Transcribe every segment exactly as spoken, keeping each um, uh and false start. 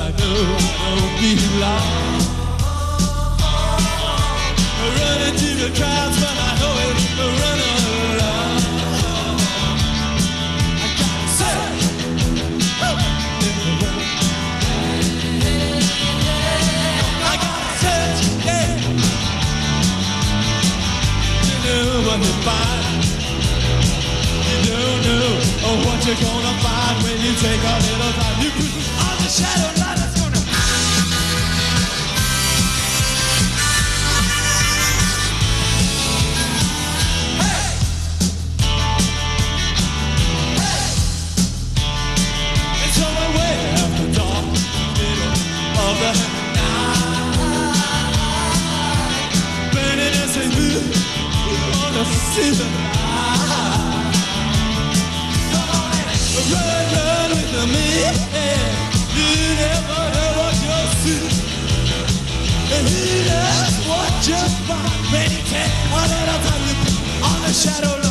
I know I won't be long. Running to the crowds, but I know it's running along. I gotta say, I gotta say, yeah. You know what you find. You don't know oh, what you're gonna find when you take a little time. You put on the shadow light that's gonna. See the light. Come on and run, run with me. You never know what you'll see. And he knows what you'll find when he takes a little time to put on the shadow line.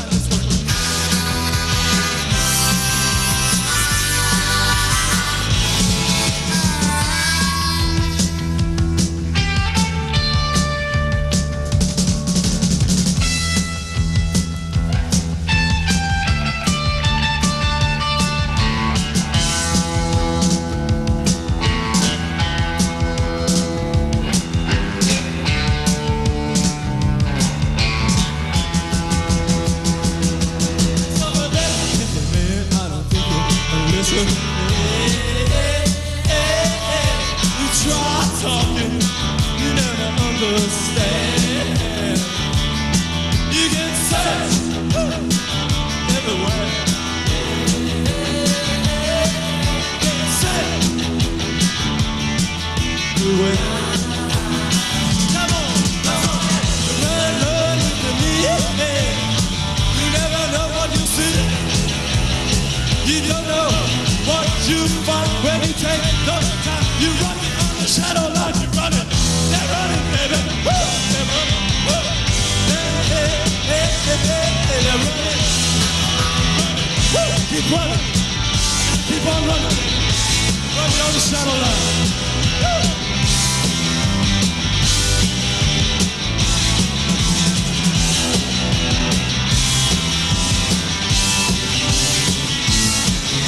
Keep running, keep on running, running on the shadow line.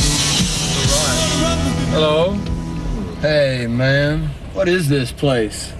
Hello? Hey, man, what is this place?